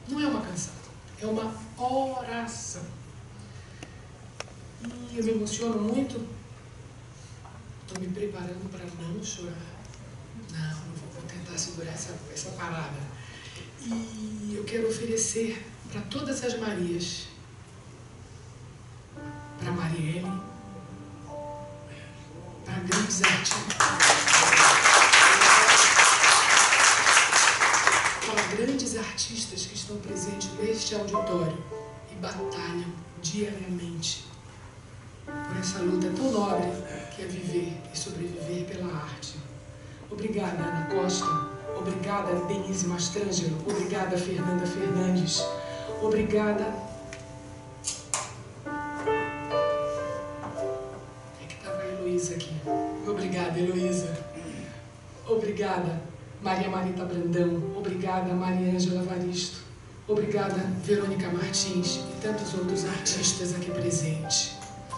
Não é uma canção, é uma oração. E eu me emociono muito. Estou me preparando para não chorar. Não vou tentar segurar essa palavra. E eu quero oferecer para todas as Marias, para Marielle, para grandes artistas, para grandes artistas que estão presentes neste auditório e batalham diariamente por essa luta tão nobre que é viver e sobreviver pela arte. Obrigada, Ana Costa. Obrigada, Denise Mastrangelo. Obrigada, Fernanda Fernandes. Obrigada. É que estava a Heloísa aqui. Obrigada, Heloísa. Obrigada, Maria Marita Brandão. Obrigada, Maria Ângela Varisto. Obrigada, Verônica Martins e tantos outros artistas aqui presentes.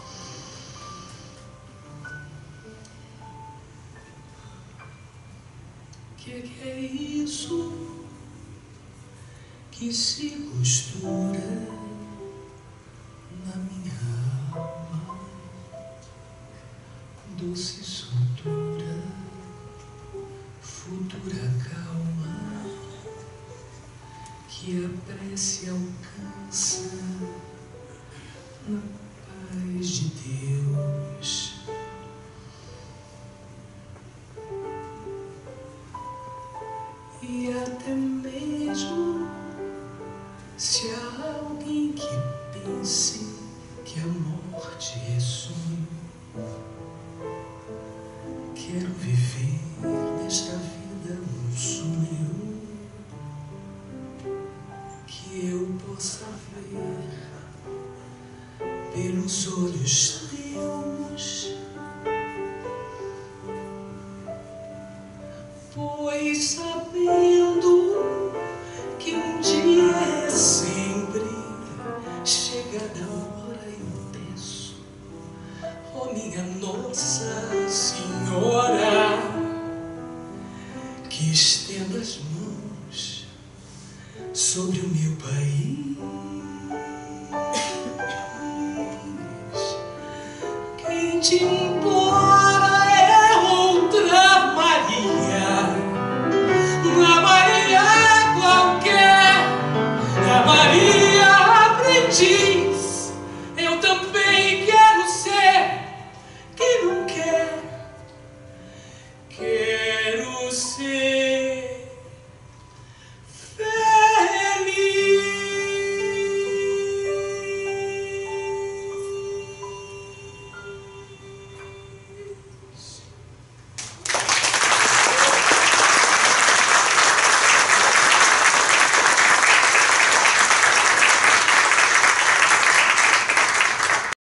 Que é isso que se costura na minha alma? Doce soltura, futura calma, que a prece alcança na paz de Deus. E até mesmo se há alguém que pense que a morte é sonho, quero viver nesta vida um sonho que eu possa ver pelos olhos teus, pois sabendo que um dia é sempre chegada a hora, eu peço, ó minha Nossa Senhora, que estenda as mãos sobre o meu país. Quem te importa?